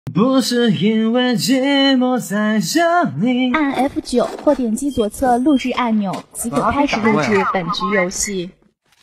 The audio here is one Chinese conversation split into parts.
不是因为寂寞才想你。 按 F9 或点击左侧录制按钮即可开始录制本局游戏。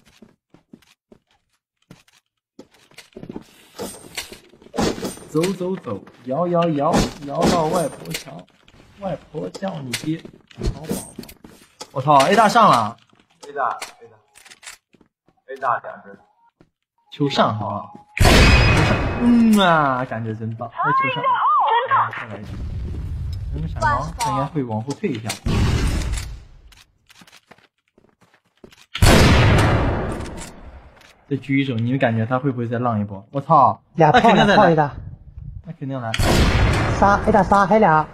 走走走，摇摇摇，摇到外婆桥，外婆叫你爹，好宝宝。我操 ，A 大上了 ，A 大2只， 球上好啊，感觉真棒，在球上，再来一局，扔闪光，他应该会往后退一下。再狙一手，你们感觉他会不会再浪一波？我操， 俩炮来， 的， 那肯定来。 仨 A 大仨，还俩。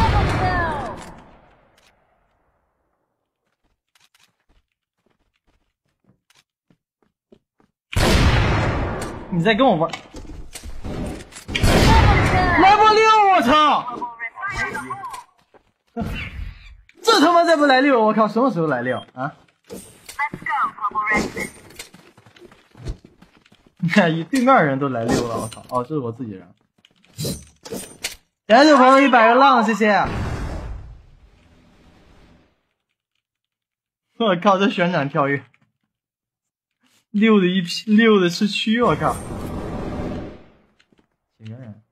你在跟我玩？来波6，我操！这他妈再不来6，我靠，什么时候来6啊？你看，对面人都来6了，我操！哦，这是我自己人。感谢朋友100个浪，谢谢。我靠，这旋转跳跃，6的是区，我靠！几个人？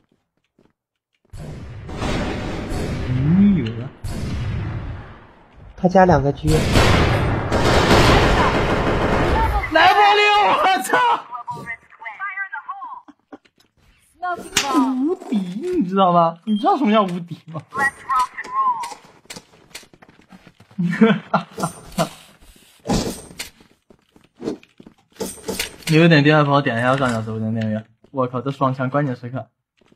有了。 他家2个狙。 来波6，我操！无敌，你知道吗？你知道什么叫无敌吗？有点订阅朋友点一下上角直播间订阅。我靠，这双枪关键时刻，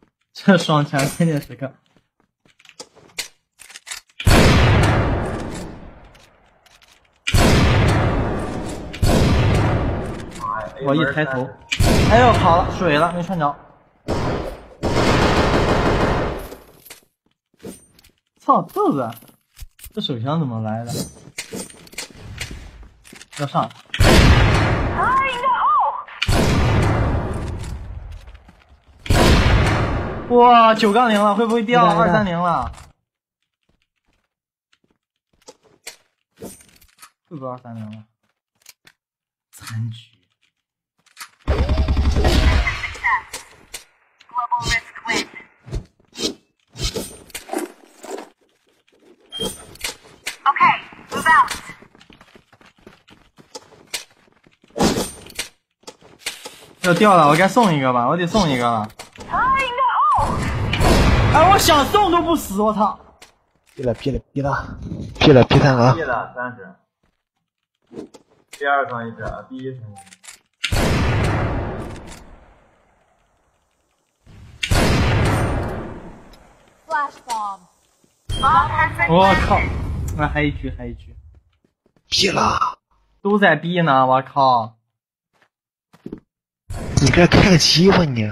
我一抬头，哎呦，跑了，水了，没穿着。操，豆子，这手枪怎么来的？要上。哇，9杠0了，会不会掉230了？会不会230了？残局。要掉了，我该送一个吧，我得送一个了。哎，我想送都不死，我操！ 劈了，P3个。 劈了30，第2层1只，第1层1只。 我靠！还一局， 劈了， 都在 B 呢，我靠！ 你这看棋吧你！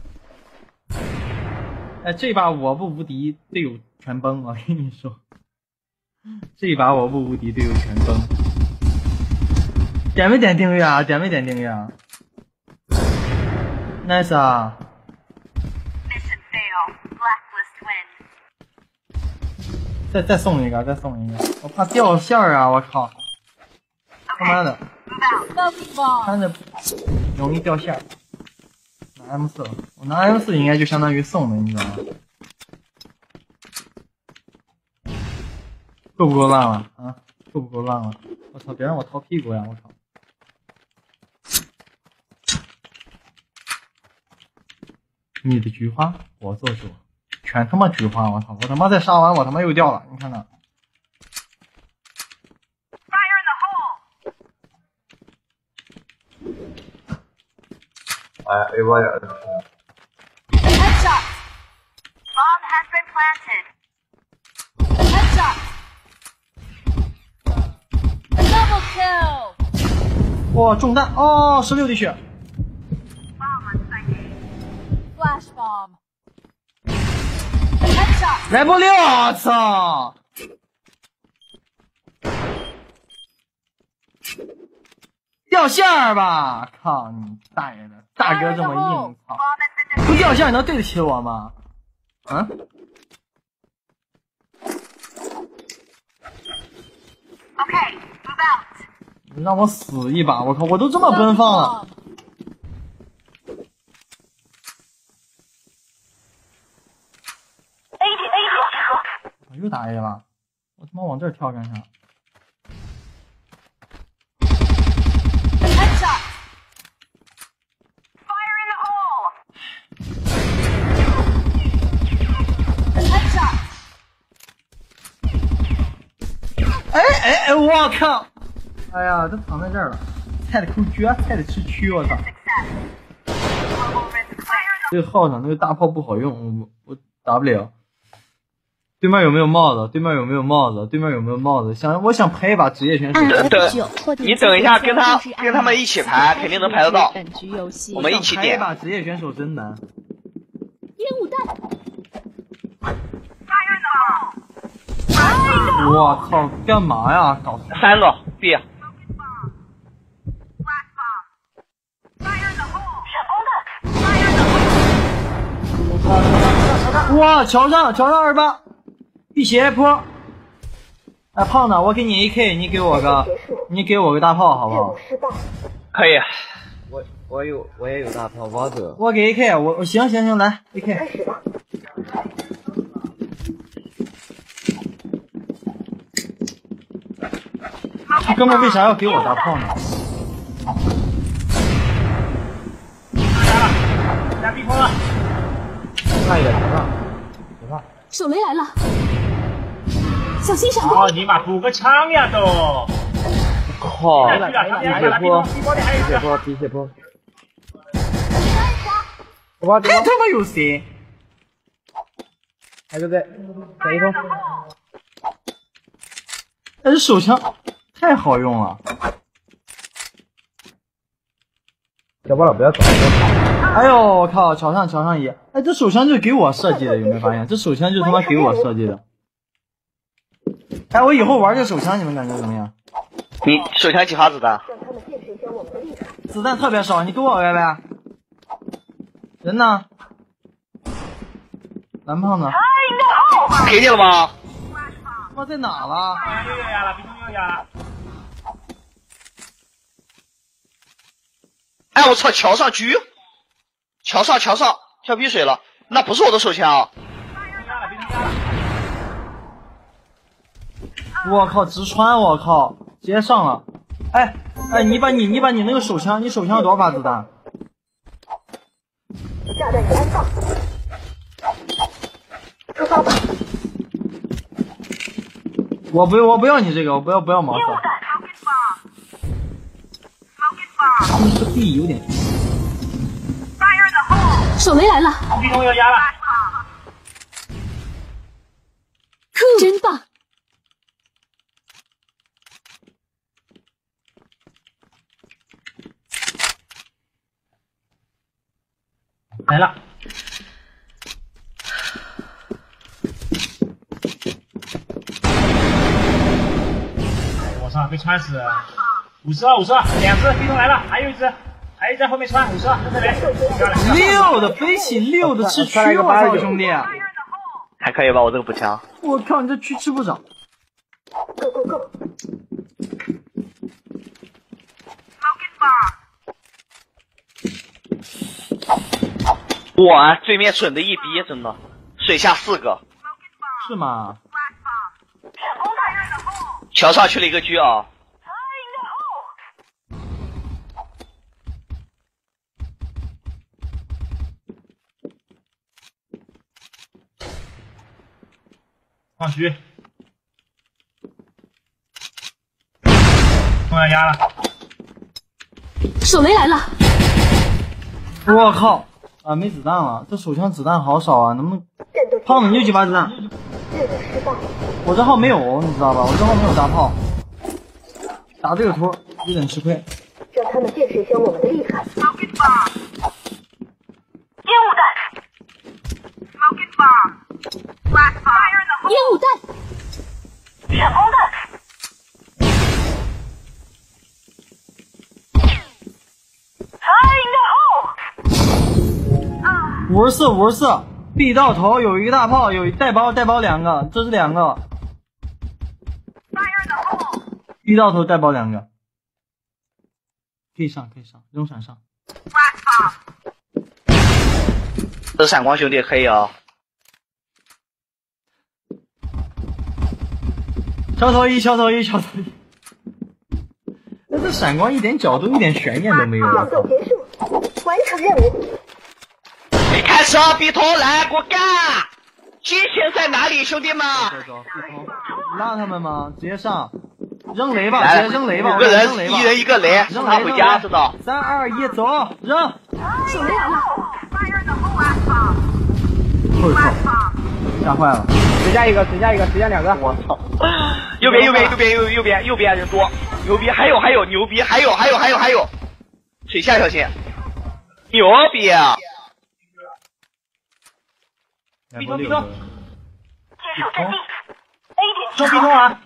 哎，这把我不无敌，队友全崩，我跟你说，这把我不无敌，队友全崩。点没点订阅啊？Nice 啊！再送一个，我怕掉线啊！我靠，他妈的，看着容易掉线。拿 M4，我拿 M4应该就相当于送的，你知道吗？够不够浪了啊？够不够浪了？我操，别让我掏屁股呀！我操！你的菊花，我做主。全他妈菊花，我操！我他妈再杀完，我他妈又掉了，你看看。 哎 ，A 波也是。 哇，中弹哦，16滴血。来波6，我操！掉线儿吧！靠你大爷的，大哥这么硬，操！ 不掉线能对得起我吗？啊？你让我死一把！我靠，我都这么奔放了。我又打 A 了，我他妈往这儿跳干啥？哎，我靠！哎呀，这躺在这儿了，菜的抠撅，菜的吃蛆，我操！这个号上那个大炮不好用，我打不了。对面有没有帽子？对面有没有帽子？对面有没有帽子？我想排一把职业选手。 你等一下，跟他们一起排，肯定能排得到。我们一起点。 排一把职业选手真难。 烟雾弹。 我靠，干嘛呀？搞 3个 B。 哇，桥上28，辟邪坡。哎，胖子，我给你 AK，你给我个大炮好不好？ 可以。 我也有大炮，王者。 我给 AK，我行来 AK。这哥们为啥要给我大炮呢？ 下地方了，差一点，别怕。 手雷来了，小心闪哦，你妈补个枪呀都！ 靠！ 皮血坡。 还他妈有谁？ 还有在一头。 但是手枪太好用了。 小包了，不要走。 哎呦我靠！桥上一，哎，这手枪就是给我设计的，有没有发现？这手枪就是他妈给我设计的。哎，我以后玩这手枪，你们感觉怎么样？ 你手枪几发子弹？ 子弹特别少，你给我歪歪。人呢？蓝胖子。 给你了吗？ 他在哪了？ 哎，我操！桥上狙，桥上跳碧水了，那不是我的手枪。 我靠，直穿！我靠，直接上了。哎，你把你那个手枪，你手枪有多少发子弹？炸弹已安放。出发吧。我不要你这个，我不要毛瑟。你这个 B 有点。 手雷来了。 地洞要压了。 真棒。 来了。我操，被穿死！52，两只地洞来了，还有一只在后面穿52，在这里。 6的飞起，6的吃蛆，我操兄弟！ 还可以吧，我这个补枪。 我靠，你这蛆吃不着。 哇，对面准的一逼，真的，水下4个。 是吗？ 桥上去了一个狙啊！ 放狙，中要压了。 手雷来了！ 我靠！啊，没子弹了，这手枪子弹好少啊，能不能？胖子，你有几发子弹？我这号没有，你知道吧？我这号没有大炮，打这个图有点吃亏。 让他们见识一下我们的厉害。 烟雾弹， 闪光弹， 54 ，B 到头有一个大炮，有带包2个，这是2个。B 到头带包2个，可以上，扔闪上。 这闪光兄弟可以啊。 敲头一。那这闪光一点角度、一点悬念都没有。 战斗结束，完成任务。 你开始笔头来，给我干！激情在哪里，兄弟们？ 走，拉他们吗？直接上，扔雷吧，直接扔雷吧。 5个人，一人一个雷， 扔他回家，知道 ？3、2、1，走，扔！ 手雷来了！ 我操，吓坏了！ 谁家一个，2个。 我操！右边人多，牛逼！还有牛逼！还有！水下小心！牛逼！ 逼头， 接手阵地 ，A 点中逼头啊！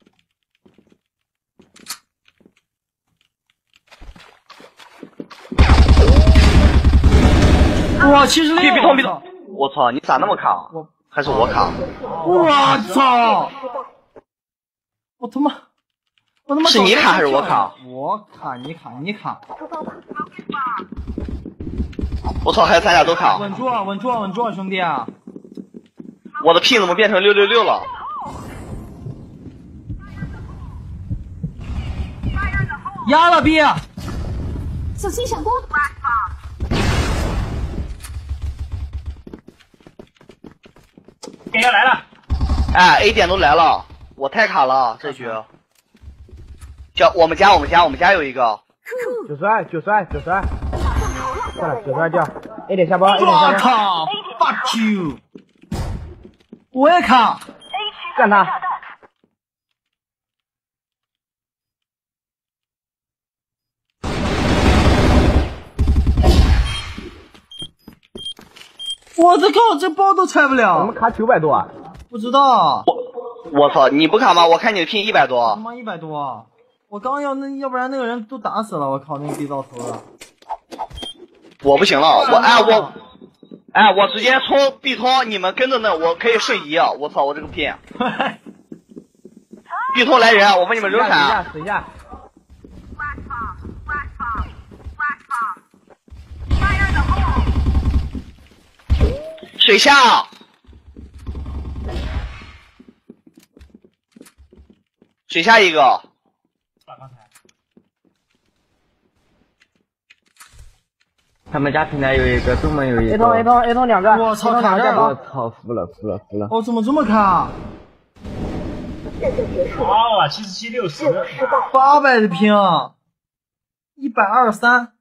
哇，76！ 逼头！我操，你咋那么卡？还是我卡？ 我操！我他妈！ 是你卡还是我卡？ 我卡，你卡！ 我操，还有咱俩都卡！ 稳住，兄弟啊！ 我的 P 怎么变成666了？ 压了 B！ 小心闪光！ 点要来了！ 哎 ，A 点都来了，我太卡了这局。叫我们家有一个。 92，算了，92掉。A 点下包， 我靠 ！Fuck you！ 我也卡！ 干他！ 我的靠，这包都拆不了！ 我们卡900多啊！ 不知道。 我操，你不卡吗？我看你的 P 100多。 他妈100多！我刚要不然那个人都打死了！我靠，那个逼到头了。 我不行了，我直接冲 B 通，你们跟着那，我可以瞬移啊！我操，我这个 P。B 通来人，我帮你们扔闪。 水下。 水下。水下一个。 他们家平台有一个，东门有一个。 A 通2个。 我操，卡这儿我了！ 操，服了！ 哦，怎么这么卡战斗结束， 7760。 失败。 ？800的拼，123。